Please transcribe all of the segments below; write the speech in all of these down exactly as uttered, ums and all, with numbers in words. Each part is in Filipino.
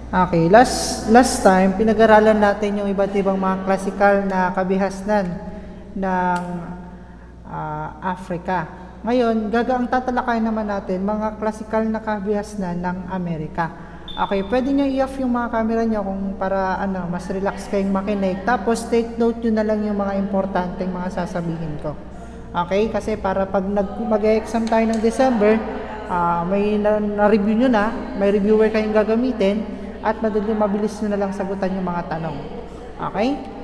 Okay, last last time pinag-aralan natin yung iba't ibang mga classical na kabihasnan ng ah, Africa. Ngayon, gaga ang tatalakayin naman natin mga classical na kabihasnan ng Amerika. Okay, pwede nyo i-off yung mga camera nyo kung para ano, mas relax kayong makinig. Tapos take note nyo na lang yung mga importanteng mga sasabihin ko. Okay, kasi para pag mag-exam tayo ng December, uh, may na-review nyo na, may reviewer kayong gagamitin, at madali mabilis nyo na lang sagutan yung mga tanong. Okay?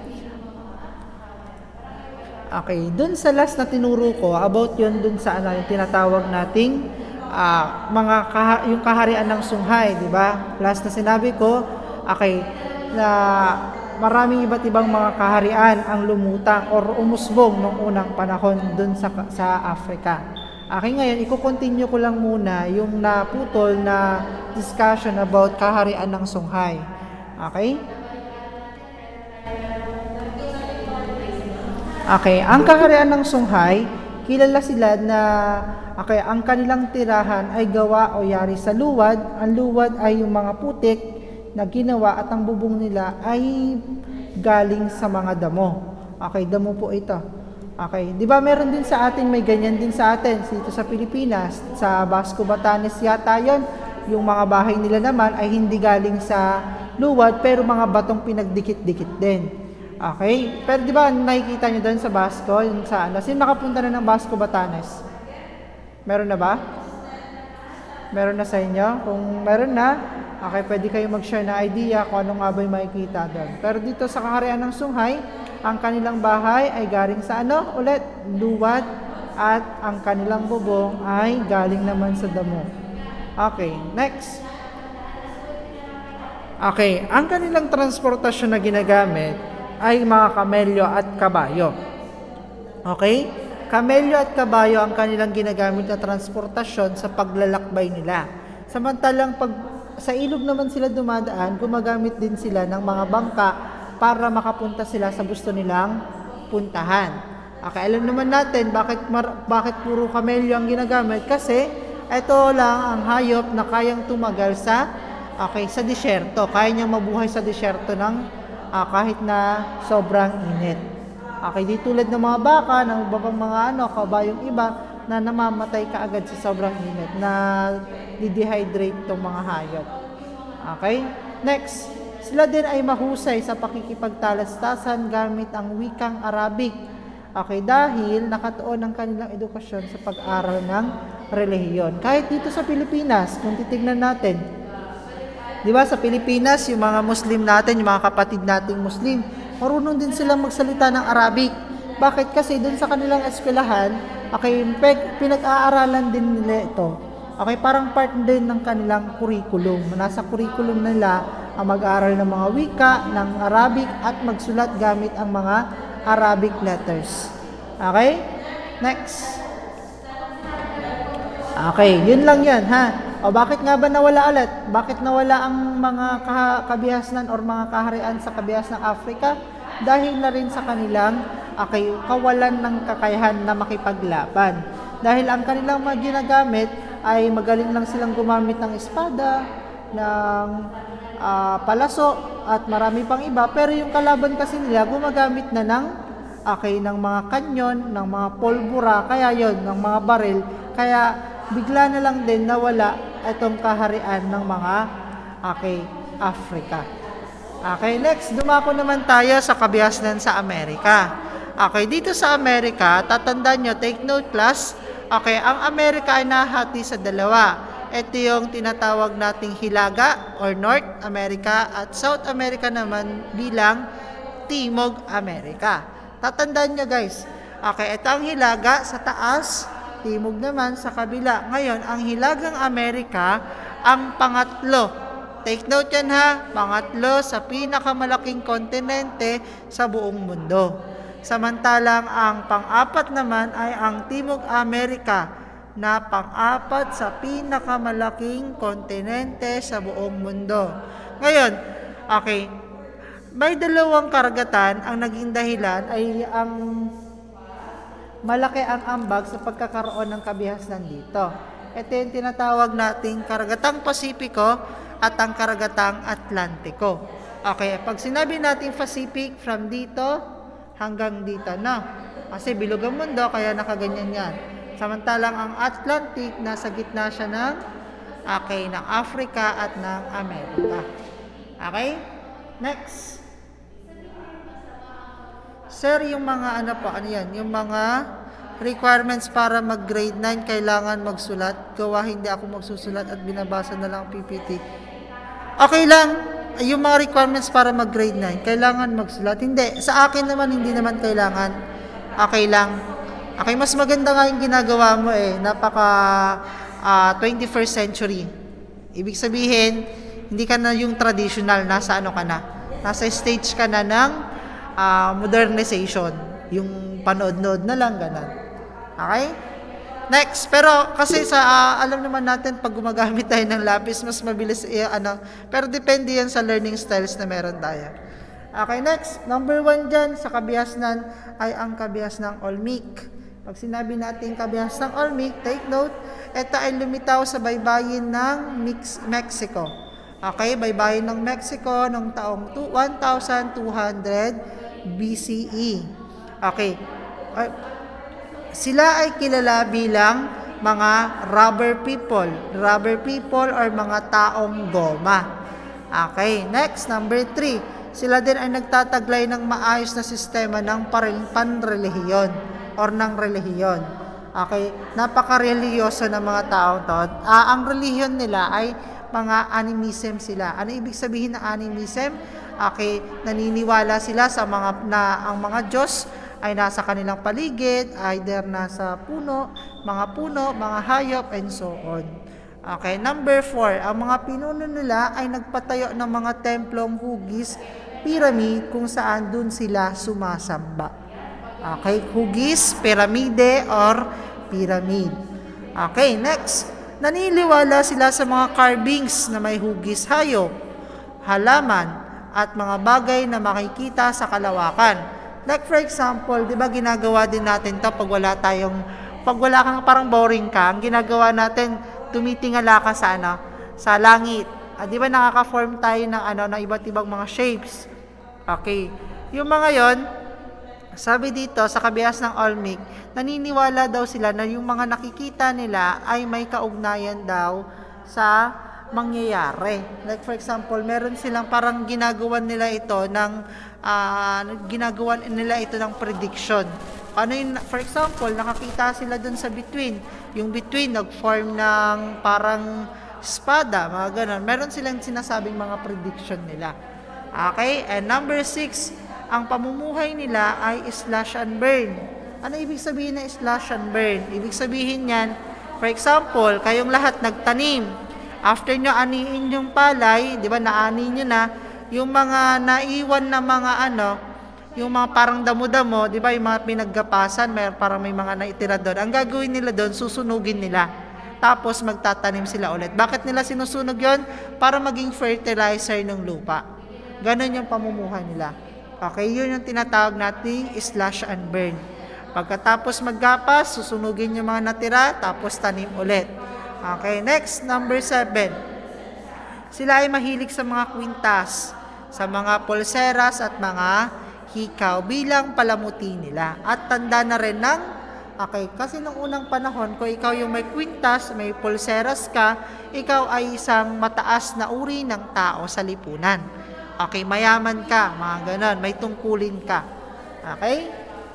Okay, dun sa last na tinuro ko, about yun dun sa ano, yung tinatawag nating uh, mga kaha- yung kaharian ng Sunghay, di ba? Last na sinabi ko, okay, na maraming iba't ibang mga kaharian ang lumutang or umusbong noong unang panahon dun sa, sa Africa. Okay, ngayon, i-continue ko lang muna yung naputol na discussion about kaharian ng Sunghay. Okay? Okay, ang kaharian ng Sunghay, kilala sila na okay, ang kanilang tirahan ay gawa o yari sa luwad. Ang luwad ay yung mga putik na ginawa at ang bubong nila ay galing sa mga damo. Okay, damo po ito. Okay, di ba meron din sa atin, may ganyan din sa atin dito sa Pilipinas, sa Basco, Batanes yata yon. Yung mga bahay nila naman ay hindi galing sa luwad pero mga batong pinagdikit-dikit din. Okay, pero di ba nakikita nyo doon sa Basco, yung sa ano, sino nakapunta na ng Basco, Batanes? Meron na ba? Meron na sa inyo? Kung meron na, okay, pwede kayo mag-share na idea kung ano nga ba yung makikita doon. Pero dito sa kaharian ng Sunghay, ang kanilang bahay ay galing sa ano? Ulit, luwad, at ang kanilang bubong ay galing naman sa damo. Okay, next. Okay, ang kanilang transportasyon na ginagamit ay mga kamelyo at kabayo. Okay? Kamelyo at kabayo ang kanilang ginagamit na transportasyon sa paglalakbay nila. Samantalang pag sa ilog naman sila dumadaan, gumagamit din sila ng mga bangka para makapunta sila sa gusto nilang puntahan. Okay, alam naman natin bakit mar- bakit puro kamelyo ang ginagamit, kasi ito lang ang hayop na kayang tumagal sa okay, sa disyerto. Kaya niyang mabuhay sa disyerto ng uh, kahit na sobrang init. Okay, di tulad ng mga baka, ng iba pang mga ano, kabayong iba na namamatay kaagad sa sobrang init, na di-dehydrate tong mga hayop. Okay? Next, sila din ay mahusay sa pakikipagtalastasan gamit ang wikang Arabic. Okay, dahil nakatuon ang kanilang edukasyon sa pag-aral ng relihiyon. Kahit dito sa Pilipinas, kung titignan natin, di ba sa Pilipinas, yung mga Muslim natin, yung mga kapatid nating Muslim, marunong din silang magsalita ng Arabic. Bakit? Kasi dun sa kanilang eskwelahan, okay, pinag-aaralan din nila ito. Okay, parang part din ng kanilang curriculum. Nasa curriculum nila ang mag-aaral ng mga wika, ng Arabic, at magsulat gamit ang mga Arabic letters. Okay? Next. Okay, yun lang yan, ha? O bakit nga ba nawala ulit? Bakit nawala ang mga kabihasnan or mga kaharian sa kabihas ng Africa? Dahil na rin sa kanilang okay, kawalan ng kakayahan na makipaglaban. Dahil ang kanilang mga ginagamit ay magaling lang silang gumamit ng espada, ng uh, palaso, at marami pang iba. Pero yung kalaban kasi nila gumagamit na ng, okay, ng mga kanyon, ng mga polbura, kaya yon, ng mga baril. Kaya bigla na lang din nawala itong kaharian ng mga okay, Africa. Okay, next, dumako naman tayo sa kabihasnan sa Amerika. Okay, dito sa Amerika, tatandaan nyo, take note class, okay, ang Amerika ay nahati sa dalawa. Ito yung tinatawag nating Hilaga or North America at South America naman bilang Timog Amerika. Tatandaan nyo guys, okay, ito ang Hilaga sa taas, Timog naman sa kabila. Ngayon, ang Hilagang Amerika, ang pangatlo. Take note yan ha, pangatlo sa pinakamalaking kontinente sa buong mundo. Samantalang ang pang-apat naman ay ang Timog Amerika, na pang-apat sa pinakamalaking kontinente sa buong mundo. Ngayon, okay, may dalawang karagatan ang naging dahilan ay ang malaki ang ambag sa pagkakaroon ng kabihasnan dito. Ito yung tinatawag nating Karagatang Pasipiko at ang karagatang Atlantiko. Okay, pag sinabi natin Pacific, from dito hanggang dito na. Kasi bilog ang mundo, kaya nakaganyan yan. Samantalang ang Atlantic, nasa gitna siya ng, okay, ng Africa at ng Amerika. Okay? Next. Sir, yung mga ano po, ano yan? Yung mga requirements para mag-grade nine, kailangan magsulat. Gawa, hindi ako magsusulat at binabasa na lang P P T. Okay lang. Yung mga requirements para mag-grade nine, kailangan magsulat. Hindi. Sa akin naman, hindi naman kailangan. Okay lang. Okay, mas maganda nga yung ginagawa mo eh. Napaka uh, twenty-first century. Ibig sabihin, hindi ka na yung traditional. Nasa ano ka na? Nasa stage ka na ng uh, modernization. Yung panood-nood na lang, ganun. Okay? Next, pero kasi sa uh, alam naman natin pag gumagamit tayo ng lapis, mas mabilis eh, ano, pero depende yan sa learning styles na meron tayo. Okay, next, number one dyan sa kabihasnan ay ang kabihas ng Olmec. Pag sinabi natin kabihas ng Olmec, take note, ito ay lumitaw sa baybayin ng Mexico. Okay, baybayin ng Mexico noong taong one thousand two hundred B C E. Okay, uh, sila ay kilala bilang mga rubber people. Rubber people or mga taong goma. Okay, next, number three. Sila din ay nagtataglay ng maayos na sistema ng panrelihiyon or ng relihiyon. Okay, napaka-religyoso ng mga taong to. Ah, ang relihiyon nila ay mga animism sila. Ano ibig sabihin ng animism? Okay, naniniwala sila sa mga na ang mga Diyos ay nasa kanilang paligid, either nasa puno, mga puno, mga hayop, and so on. Okay, number four, ang mga pinuno nila ay nagpatayo ng mga templong hugis, pyramid, kung saan dun sila sumasamba. Okay, hugis, piramide, or pyramid. Okay, next, naniniwala sila sa mga carvings na may hugis hayop, halaman, at mga bagay na makikita sa kalawakan. Like for example, 'di ba ginagawa din natin 'to pag wala tayong pag wala kang parang boring ka, ang ginagawa natin tumitingala ka sa ano, sa langit. Ah, 'di ba nakaka-form tayo ng ano ng iba't ibang mga shapes. Okay. Yung mga 'yon, sabi dito sa kabihas ng Olmec, naniniwala daw sila na yung mga nakikita nila ay may kaugnayan daw sa mangyayari. Like for example, meron silang parang ginagawa nila ito ng uh, ginagawa nila ito ng prediction. Ano yun? For example, nakakita sila dun sa between. Yung between nag-form ng parang espada, mga ganun. Meron silang sinasabing mga prediction nila. Okay? And number six, ang pamumuhay nila ay slash and burn. Ano ibig sabihin na slash and burn? Ibig sabihin yan, for example, kayong lahat nagtanim. After nyo aniin yung palay, di ba, naani nyo na, yung mga naiwan na mga ano, yung mga parang damo-damo, di ba, yung mga pinaggapasan, may, parang may mga naitira doon. Ang gagawin nila doon, susunugin nila. Tapos magtatanim sila ulit. Bakit nila sinusunog yon? Para maging fertilizer ng lupa. Ganon yung pamumuhay nila. Okay, yun yung tinatawag nating slash and burn. Pagkatapos maggapas, susunugin yung mga natira, tapos tanim ulit. Okay, next, number seven. Sila ay mahilig sa mga kwintas, sa mga pulseras at mga hikaw bilang palamuti nila. At tanda na rin ng, okay, kasi nung unang panahon, kung ikaw yung may kwintas, may pulseras ka, ikaw ay isang mataas na uri ng tao sa lipunan. Okay, mayaman ka, mga ganon, may tungkulin ka. Okay?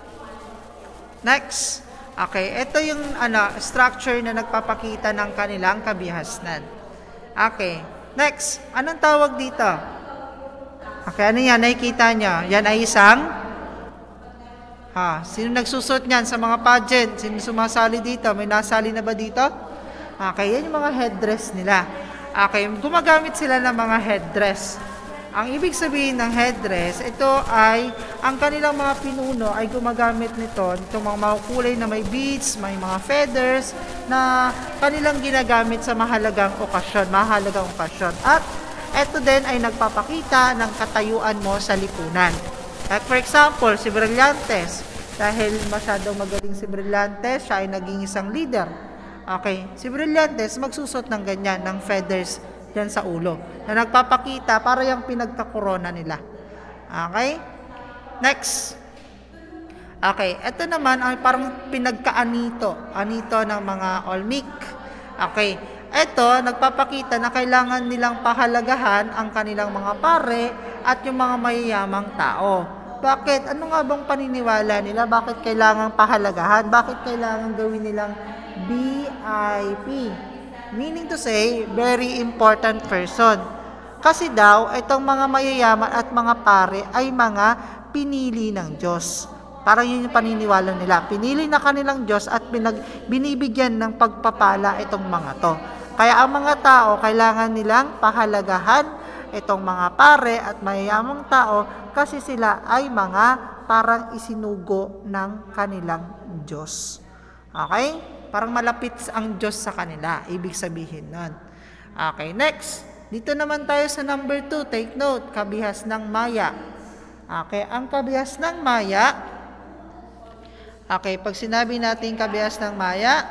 Next. Okay, ito yung ano, structure na nagpapakita ng kanilang kabihasnan. Okay, next, anong tawag dito? Okay, ano yan? Nakikita nyo? Yan ay isang? Ha, sino nagsusot niyan sa mga pageant? Sino sumasali dito? May nasali na ba dito? Okay, yan yung mga headdress nila. Okay, gumagamit sila ng mga headdress. Ang ibig sabihin ng headdress, ito ay, ang kanilang mga pinuno ay gumagamit nito, itong mga makukulay na may beads, may mga feathers, na kanilang ginagamit sa mahalagang okasyon, mahalagang okasyon. At ito din ay nagpapakita ng katayuan mo sa lipunan. Like for example, si Brillantes, dahil masyadong magaling si Brillantes, siya ay naging isang leader. Okay, si Brillantes magsusot ng ganyan, ng feathers dyan sa ulo. Na nagpapakita para yung pinagkakorona nila. Okay? Next. Okay, ito naman ay parang pinagkaanito. Anito ng mga Olmec. Okay, ito nagpapakita na kailangan nilang pahalagahan ang kanilang mga pare at yung mga mayayamang tao. Bakit? Ano nga bang paniniwala nila? Bakit kailangan pahalagahan? Bakit kailangan gawin nilang V I P? Meaning to say, very important person. Kasi daw, itong mga mayayaman at mga pare ay mga pinili ng Diyos. Parang yun yung paniniwala nila. Pinili na kanilang Diyos at pinag, binibigyan ng pagpapala itong mga to. Kaya ang mga tao, kailangan nilang pahalagahan itong mga pare at mayayamang tao kasi sila ay mga parang isinugo ng kanilang Diyos. Okay? Parang malapit ang Diyos sa kanila. Ibig sabihin nun. Okay, next. Dito naman tayo sa number two. Take note, kabihas ng Maya. Okay, ang kabihas ng Maya. Okay, pag sinabi natin kabihas ng Maya,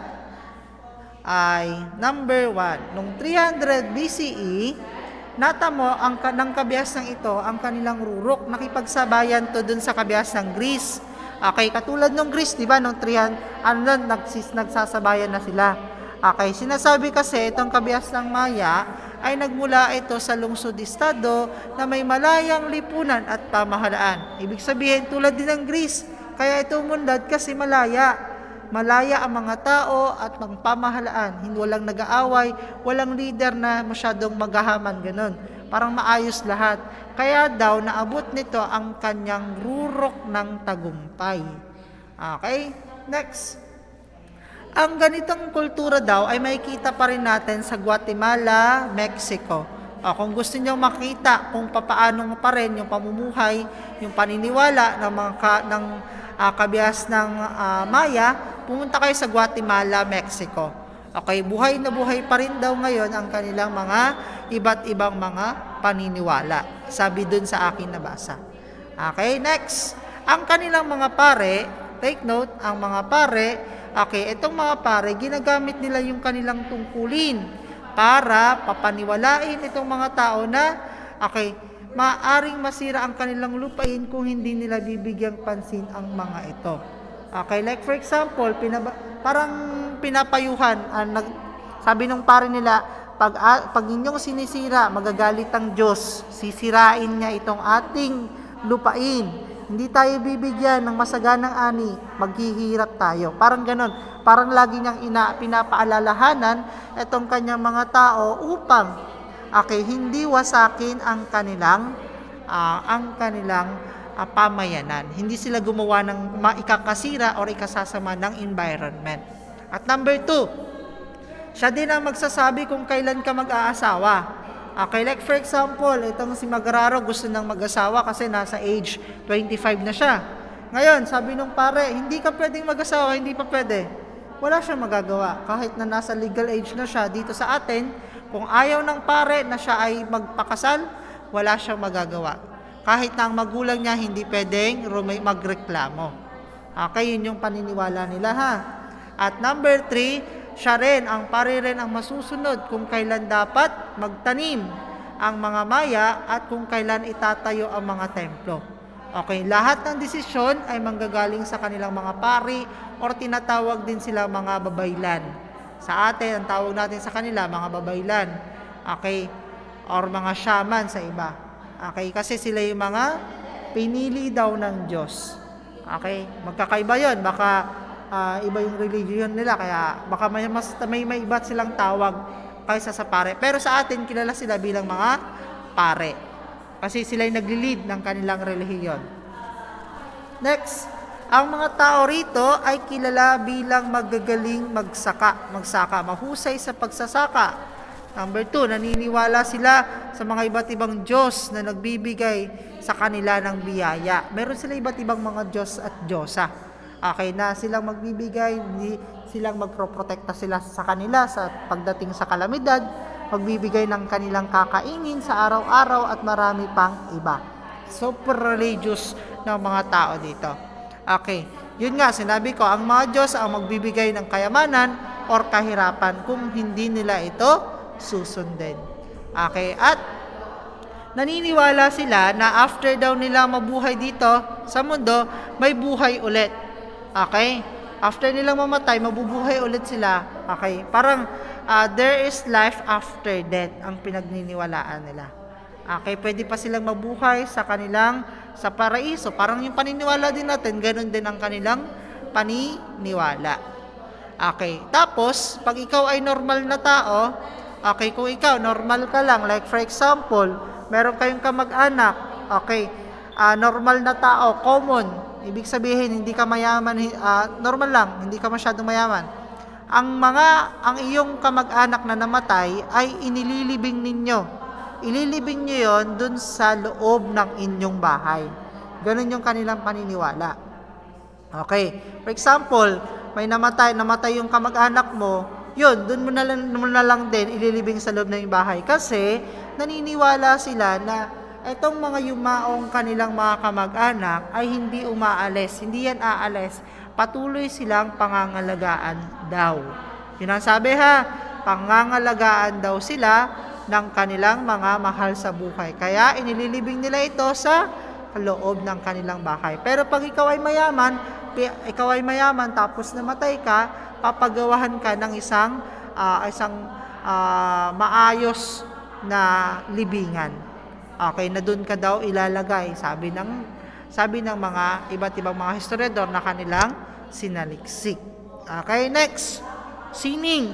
ay number one. Noong three hundred B C E, natamo ang ng kabihas ng ito, ang kanilang rurok, nakipagsabayan to dun sa kabihas ng Greece. Okay, katulad ng Greece, di ba, noong three hundred, ano, nagsis, nagsasabayan na sila. Okay, sinasabi kasi itong kabihas ng Maya ay nagmula ito sa lungsod-estado na may malayang lipunan at pamahalaan. Ibig sabihin, tulad din ng Greece, kaya ito umunlad kasi malaya. Malaya ang mga tao at mga pamahalaan. Hindi walang nag-aaway, walang leader na masyadong maghahaman, ganun. Parang maayos lahat. Kaya daw naabot nito ang kanyang rurok ng tagumpay. Okay? Next. Ang ganitong kultura daw ay makikita pa rin natin sa Guatemala, Mexico. O, kung gusto niyo makita kung papaano pa rin yung pamumuhay, yung paniniwala ng mga ka, ng uh, kabihas ng uh, Maya, pumunta kayo sa Guatemala, Mexico. Okay, buhay na buhay pa rin daw ngayon ang kanilang mga iba't ibang mga paniniwala. Sabi dun sa akin nabasa. Okay, next. Ang kanilang mga pare, take note, ang mga pare, okay, itong mga pare, ginagamit nila yung kanilang tungkulin para papaniwalain itong mga tao na, okay, maaring masira ang kanilang lupain kung hindi nila bibigyang pansin ang mga ito. Okay, like for example, pinaba, parang pinapayuhan, uh, nag, sabi nung pare nila, pag, uh, pag inyong sinisira, magagalit ang Diyos, sisirain niya itong ating lupain. Hindi tayo bibigyan ng masaganang ani, maghihirap tayo. Parang ganon. Parang lagi niyang ina, pinapaalalahanan itong kanyang mga tao upang okay, hindi wasakin ang kanilang uh, ang kanilang uh, pamayanan. Hindi sila gumawa ng maikakasira o ikasasama ng environment. At number two, siya din ang magsasabi kung kailan ka mag-aasawa. Okay, like for example, itong si Magraro gusto nang mag-asawa kasi nasa age twenty-five na siya. Ngayon, sabi nung pare, hindi ka pwedeng mag-asawa, hindi pa pwede. Wala siyang magagawa. Kahit na nasa legal age na siya dito sa atin, kung ayaw ng pare na siya ay magpakasal, wala siyang magagawa. Kahit na ang magulang niya hindi pwedeng magreklamo. Okay, yun yung paniniwala nila ha. At number three, siya rin, ang pare rin ang masusunod kung kailan dapat magtanim ang mga Maya at kung kailan itatayo ang mga templo. Okay, lahat ng desisyon ay manggagaling sa kanilang mga pari or tinatawag din sila mga babaylan. Sa atin, ang tawag natin sa kanila, mga babaylan. Okay, or mga shaman sa iba. Okay, kasi sila yung mga pinili daw ng Diyos. Okay, magkakaiba yun. Baka uh, iba yung religion nila, kaya baka may, mas, may, may iba't silang tawag kaysa sa pare. Pero sa atin, kilala sila bilang mga pare. Kasi sila yung nagli-lead ng kanilang relihiyon. Next, ang mga tao rito ay kilala bilang magagaling magsaka, magsaka, mahusay sa pagsasaka. Number two, naniniwala sila sa mga iba't ibang Diyos na nagbibigay sa kanila ng biyaya. Meron sila iba't ibang mga Diyos at Diyosa. Okay, na silang magbibigay, hindi silang magproprotekta sila sa kanila sa pagdating sa kalamidad, magbibigay ng kanilang kakainin sa araw-araw at marami pang iba. Super religious ng mga tao dito. Okay, yun nga, sinabi ko, ang mga Diyos ang magbibigay ng kayamanan or kahirapan kung hindi nila ito susundin. Okay, at naniniwala sila na after daw nila mabuhay dito sa mundo, may buhay ulit. Okay? After nilang mamatay, mabubuhay ulit sila. Okay? Parang uh, there is life after death ang pinagniniwalaan nila. Okay? Pwede pa silang mabuhay sa kanilang sa paraiso. Parang yung paniniwala din natin, ganun din ang kanilang paniniwala. Okay? Tapos, pag ikaw ay normal na tao, okay, kung ikaw normal ka lang, like for example, meron kayong kamag-anak, okay, uh, normal na tao, common, ibig sabihin, hindi ka mayaman, uh, normal lang, hindi ka masyadong mayaman. Ang mga, ang iyong kamag-anak na namatay ay inililibing ninyo. Ililibing nyo yon dun sa loob ng inyong bahay. Ganun yung kanilang paniniwala. Okay. For example, may namatay, namatay yung kamag-anak mo, yun, dun mo na, lang, mo na lang din ililibing sa loob ng bahay. Kasi, naniniwala sila na itong mga yumaong kanilang mga kamag-anak ay hindi umaalis, hindi yan aalis. Patuloy silang pangangalagaan daw. Yun ang sabi ha, pangangalagaan daw sila ng kanilang mga mahal sa buhay. Kaya inililibing nila ito sa loob ng kanilang bahay. Pero pag ikaw ay mayaman, ikaw ay mayaman tapos namatay ka, papagawahan ka ng isang uh, isang uh, maayos na libingan. Okay, na doon ka daw ilalagay, sabi ng sabi ng mga iba't ibang mga historiador na kanilang sinaliksik. Okay, next. Sining.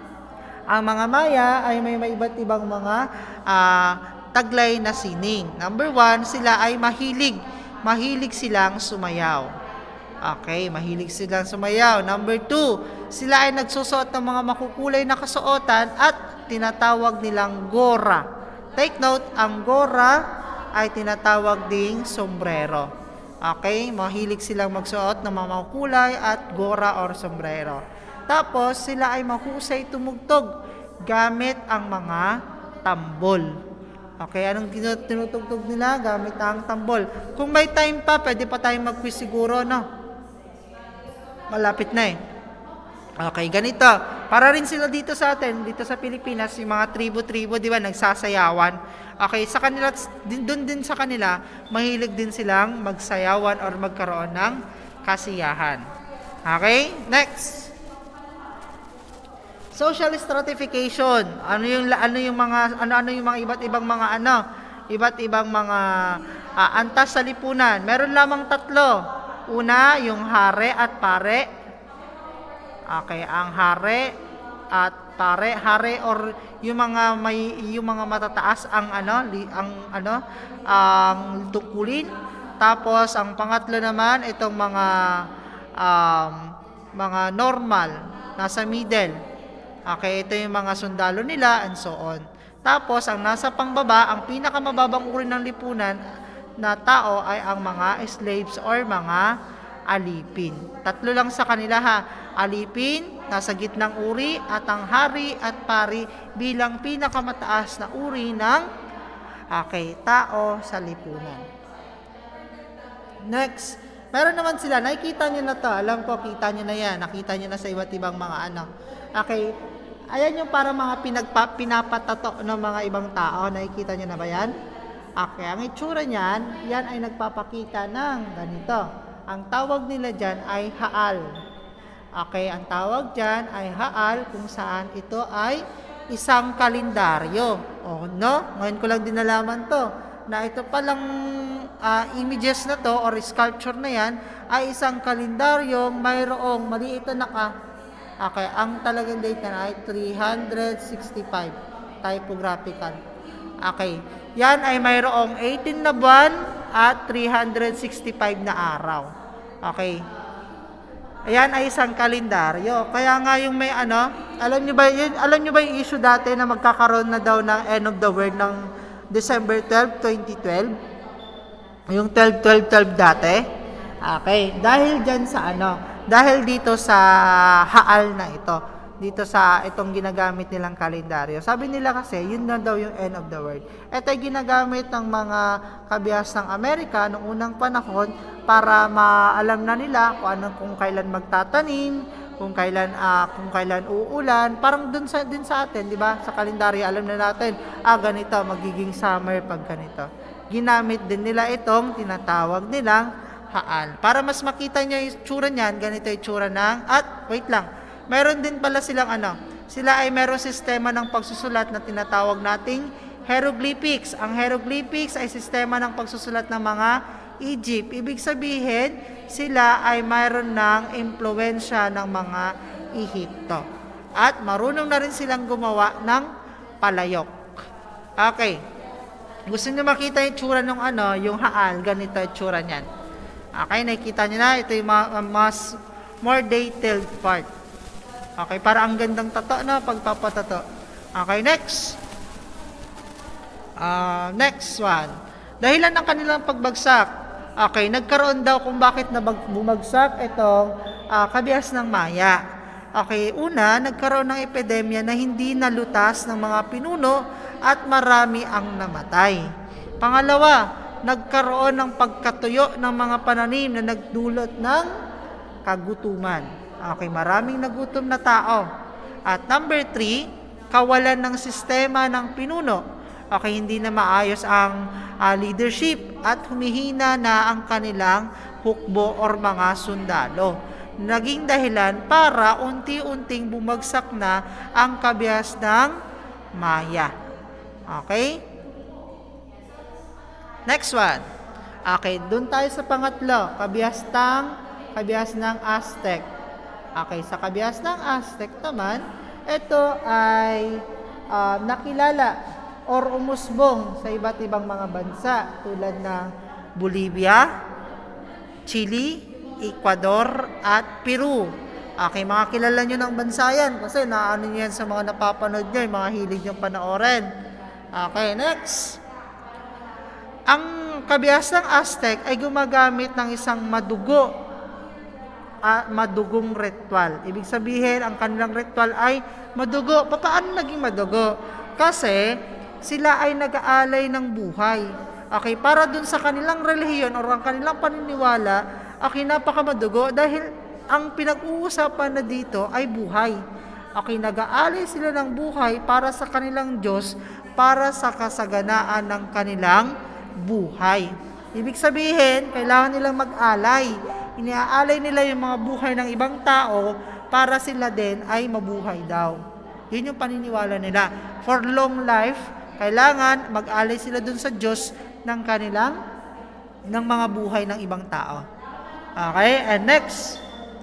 Ang mga Maya ay may, may iba't ibang mga uh, taglay na sining. Number one, sila ay mahilig. Mahilig silang sumayaw. Okay, mahilig silang sumayaw. Number two, sila ay nagsusuot ng mga makukulay na kasuotan at tinatawag nilang gora. Take note, ang gora ay tinatawag ding sombrero. Okay? Mahilig silang magsuot ng mga kulay at gora or sombrero. Tapos, sila ay mahusay tumugtog gamit ang mga tambol. Okay? Anong tinutugtog nila? Gamit ang tambol. Kung may time pa, pwede pa tayong mag-quiz siguro, no? Malapit na eh. Okay, ganito. Para rin sila dito sa atin, dito sa Pilipinas, yung mga tribo-tribo, di ba, nagsasayawan. Okay, sa kanila, doon din sa kanila, mahilig din silang magsayawan or magkaroon ng kasiyahan. Okay, next. Social stratification. Ano yung ano yung mga ano ano yung mga iba't ibang mga ano, iba't ibang mga uh, antas sa lipunan. Meron lamang tatlo. Una, yung hare at pare. Okay, ang hare at pare, hare or yung mga may yung mga matataas ang ano, li, ang ano, ang tungkulin. Tapos ang pangatlo naman itong mga um, mga normal, nasa middle. Okay, ito yung mga sundalo nila and so on. Tapos ang nasa pangbaba, ang pinakamababang uri ng lipunan na tao ay ang mga slaves or mga alipin. Tatlo lang sa kanila ha. Alipin, nasa gitnang uri, at ang hari at pari bilang pinakamataas na uri ng okay, tao sa lipunan. Next, meron naman sila, nakikita nyo na to, alam ko, kita nyo na yan, nakita nyo na sa iba't ibang mga ano. Okay, ayan yung para mga pinagpa, pinapatato ng mga ibang tao, nakikita nyo na ba yan? Okay, ang itsura niyan, yan ay nagpapakita ng ganito. Ang tawag nila dyan ay haal. Okay, ang tawag dyan ay haal kung saan ito ay isang kalendaryo. O, no? Ngayon ko lang din nalaman to, na ito palang uh, images na to or sculpture na yan ay isang kalendaryong mayroong maliit na naka. Okay, ang talagang date na ay three hundred sixty-five typographical. Okay, yan ay mayroong eighteen na buwan at three hundred sixty-five na araw. Okay. Ayan ay isang kalendaryo. Kaya nga yung may ano, alam niyo ba yun, alam niyo ba yung issue dati na magkakaroon na daw ng end of the world ng December twelfth, twenty twelve? Yung twelve twelve twelve dati? Okay, dahil diyan sa ano, dahil dito sa haal na ito, dito sa itong ginagamit nilang kalendaryo. Sabi nila kasi, yun na daw yung end of the world. Ito ay ginagamit ng mga kabihas ng Amerika noong unang panahon para maalam na nila kung anong kung kailan magtatanim, kung kailan ah, kung kailan uulan, parang dun sa din sa atin, 'di ba? Sa kalendaryo alam na natin, ah ganito magiging summer pag ganito. Ginamit din nila itong tinatawag nilang haal. Para mas makita niyo yung itsura niyan, ganito yung itsura ng at wait lang. Meron din pala silang ano, sila ay meron sistema ng pagsusulat na tinatawag nating hieroglyphics. Ang hieroglyphics ay sistema ng pagsusulat ng mga Egypt. Ibig sabihin, sila ay mayroon ng impluwensya ng mga Ehipto. At marunong na rin silang gumawa ng palayok. Okay. Gusto niyo makita yung tsura ng ano, yung haal, ganito yung tsura niyan. Okay, nakikita niyo na, ito yung mga, mas more detailed part. Okay, para ang gandang tato na pagpapatato. Okay, next. Uh, next one. Dahilan ng kanilang pagbagsak. Okay, nagkaroon daw kung bakit na bumagsak itong uh, kabias ng Maya. Okay, una, nagkaroon ng epidemya na hindi nalutas ng mga pinuno at marami ang namatay. Pangalawa, nagkaroon ng pagkatuyo ng mga pananim na nagdulot ng kagutuman. Okay, maraming nagutom na tao. At number three, kawalan ng sistema ng pinuno. Okay, hindi na maayos ang uh, leadership at humihina na ang kanilang hukbo or mga sundalo. Naging dahilan para unti-unting bumagsak na ang kabias ng Maya. Okay? Next one. Okay, dun tayo sa pangatlo. Kabias ng, kabias ng Aztec. Okay, sa kabias ng Aztec naman, ito ay uh, nakilala or umusbong sa iba't ibang mga bansa tulad ng Bolivia, Chile, Ecuador, at Peru. Okay, mga kilala nyo ng bansa yan kasi naano nyo yan sa mga napapanood nyo, yung mga hilig nyo panoorin. Okay, next. Ang kabias ng Aztec ay gumagamit ng isang madugo Uh, madugong ritual. Ibig sabihin, ang kanilang ritual ay madugo. Paano naging madugo? Kasi sila ay nag-aalay ng buhay. Okay, para dun sa kanilang relihiyon o ang kanilang paniniwala, okay, napakamadugo dahil ang pinag-uusapan na dito ay buhay. Okay, nag-aalay sila ng buhay para sa kanilang Diyos, para sa kasaganaan ng kanilang buhay. Ibig sabihin, kailangan nilang mag-alay. Iniaalay nila yung mga buhay ng ibang tao para sila din ay mabuhay daw. Yun yung paniniwala nila. For long life, kailangan mag-alay sila dun sa Diyos ng kanilang, ng mga buhay ng ibang tao. Okay, and next.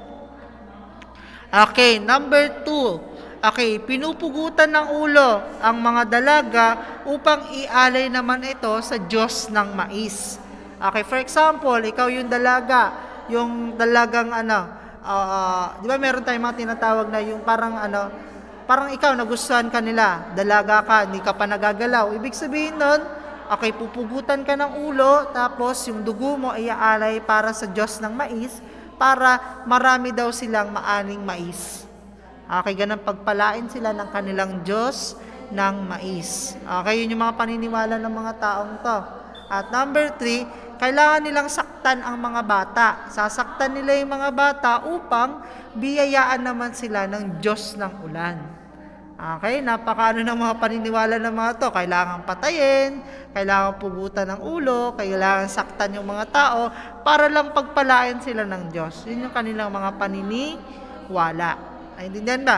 Okay, number two. Okay, pinupugutan ng ulo ang mga dalaga upang ialay naman ito sa Diyos ng mais. Okay, for example, ikaw yung dalaga, yung dalagang ano, uh, di ba meron tayong mga tinatawag na yung parang ano, parang ikaw nagustuhan ka nila, dalaga ka, hindi ka pa nagagalaw. Ibig sabihin nun, okay, pupugutan ka ng ulo, tapos yung dugo mo ay iaalay para sa Diyos ng mais, para marami daw silang maaning mais. Okay, ganun pagpalain sila ng kanilang Diyos ng mais. Okay, yun yung mga paniniwala ng mga taong to. At number three, kailangan nilang saktan ang mga bata. Sasaktan nila yung mga bata upang biyayaan naman sila ng Diyos ng ulan. Okay, napakaano ng mga paniniwala ng mga to. Kailangan patayin, kailangan pugutan ng ulo, kailangan saktan yung mga tao para lang pagpalain sila ng Diyos. Yun yung kanilang mga paniniwala. Naintindihan ba?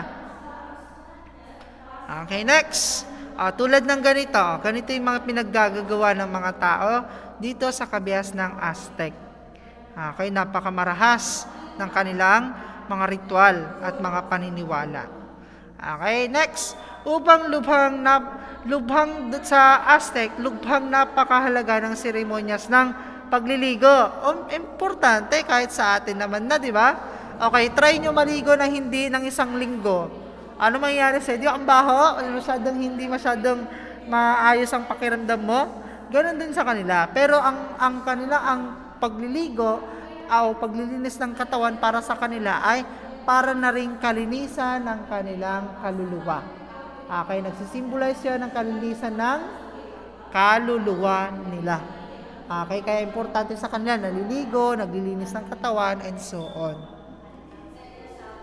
Okay, next. Uh, tulad ng ganito, ganito yung mga pinaggagawa ng mga tao dito sa kabias ng Aztec. Okay, napakamarahas ng kanilang mga ritual at mga paniniwala. Okay, next. Upang lubhang, na, lubhang sa Aztec, lubhang napakahalaga ng seremonyas ng pagliligo. Um, importante kahit sa atin naman na, di ba? Okay, try nyo maligo na hindi ng isang linggo. Ano mangyayari sa iyo? Ang baho, masyadong hindi masyadong maayos ang pakiramdam mo. Ganon din sa kanila. Pero ang ang kanila ang pagliligo o paglilinis ng katawan para sa kanila ay para na ring kalinisan ng kanilang kaluluwa. Okay, nagsisimbolize yan ng kalinisan ng kaluluwa nila. Okay, kaya importante sa kanila naliligo, naglilinis ng katawan, and so on.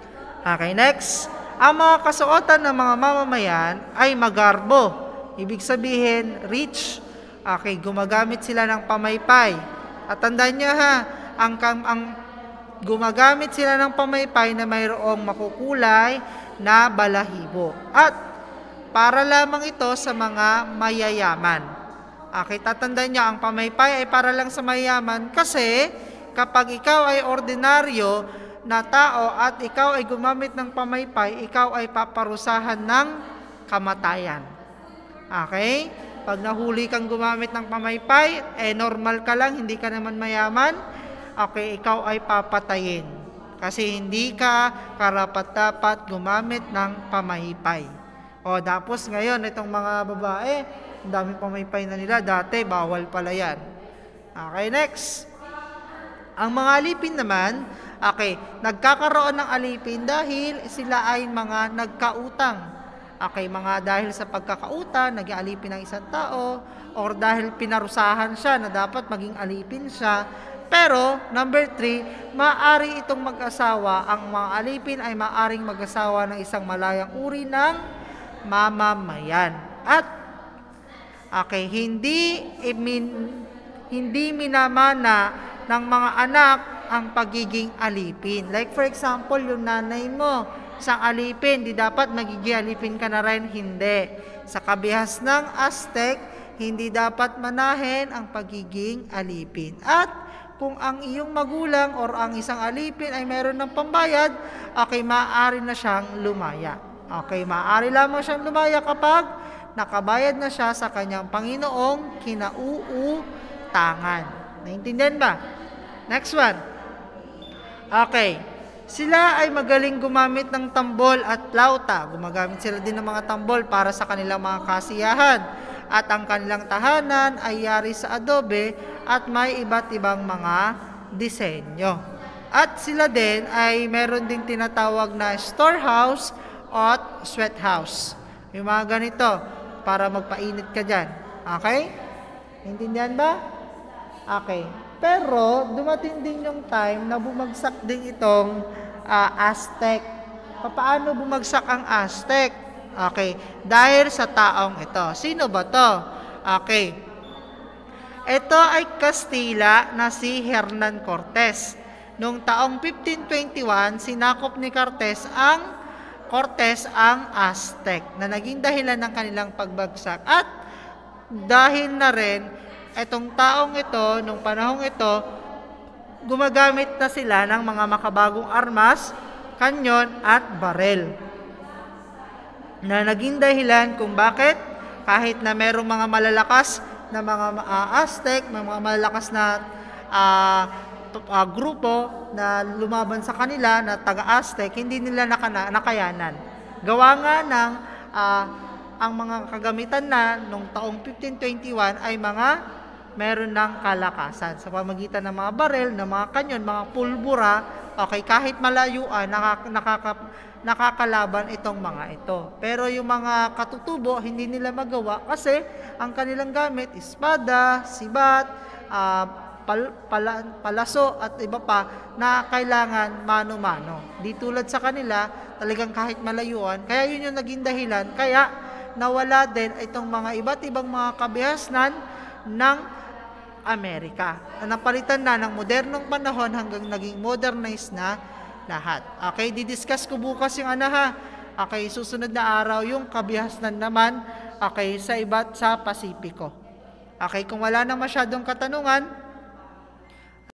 Okay, next. Ang mga kasuotan ng mga mamamayan ay magarbo. Ibig sabihin, rich. Okay, gumagamit sila ng pamaypay. At tandaan nyo ha, ang, ang gumagamit sila ng pamaypay na mayroong makukulay na balahibo. At para lamang ito sa mga mayayaman. Okay, tatandaan nyo, ang pamaypay ay para lang sa mayayaman kasi kapag ikaw ay ordinaryo na tao at ikaw ay gumamit ng pamaypay, ikaw ay paparusahan ng kamatayan. Okay? Pag nahuli kang gumamit ng pamaypay, eh normal ka lang, hindi ka naman mayaman, okay, ikaw ay papatayin. Kasi hindi ka karapat-dapat gumamit ng pamaypay. O tapos ngayon, itong mga babae, ang daming pamaypay na nila, dati bawal pala yan. Okay, next. Ang mga alipin naman, okay, nagkakaroon ng alipin dahil sila ay mga nagkautang. Okay, mga dahil sa pagkakautang, naging alipin ng isang tao, or dahil pinarusahan siya na dapat maging alipin siya. Pero, number three, maaari itong mag-asawa. Ang mga alipin ay maaring mag-asawa ng isang malayang uri ng mamamayan. At, okay, hindi, imin, hindi minamana ng mga anak ang pagiging alipin. Like for example, yung nanay mo, isang alipin, di dapat magiging alipin ka na rin, hindi. Sa kabihas ng Aztec, hindi dapat manahin ang pagiging alipin. At kung ang iyong magulang or ang isang alipin ay meron ng pambayad, okay, maaari na siyang lumaya. Okay, maaari lamang siyang lumaya kapag nakabayad na siya sa kanyang Panginoong kinauutangan. Naintindihan ba? Next one. Okay. Sila ay magaling gumamit ng tambol at flauta. Gumagamit sila din ng mga tambol para sa kanilang mga kasiyahan. At ang kanilang tahanan ay yari sa adobe at may iba't ibang mga disenyo. At sila din ay meron din tinatawag na storehouse at sweat house. Yung mga ganito para magpainit ka dyan. Okay? Intindihan ba? Okay. Pero, dumating din yung time na bumagsak din itong uh, Aztec. Paano bumagsak ang Aztec? Okay. Dahil sa taong ito. Sino ba to? Okay. Ito ay Kastila na si Hernan Cortez. Noong taong fifteen twenty-one, sinakop ni Cortez ang Cortez ang Aztec na naging dahilan ng kanilang pagbagsak. At dahil na rin etong taong ito, nung panahong ito, gumagamit na sila ng mga makabagong armas, kanyon at barel. Na naging dahilan kung bakit kahit na merong mga malalakas na mga uh, Aztec, may mga malalakas na uh, uh, grupo na lumaban sa kanila na taga-Aztec, hindi nila nakana, nakayanan. Gawa nga ng uh, ang mga kagamitan na nung taong fifteen twenty-one ay mga meron ng kalakasan sa pamagitan ng mga barel, ng mga kanyon, mga pulbura, okay, kahit malayuan, nakaka, nakaka, nakakalaban itong mga ito. Pero yung mga katutubo, hindi nila magawa kasi ang kanilang gamit, espada, sibat, uh, pal, pala, palaso at iba pa na kailangan mano-mano. Di tulad sa kanila, talagang kahit malayuan, kaya yun yung naging dahilan, kaya nawala din itong mga iba't ibang mga kabihasnan ng Amerika. Napalitan na ng modernong panahon hanggang naging modernized na lahat. Okay, didiscuss ko bukas yung ano ha. Okay, susunod na araw yung kabihasnan naman, okay, sa iba't sa Pasipiko. Okay, kung wala na masyadong katanungan,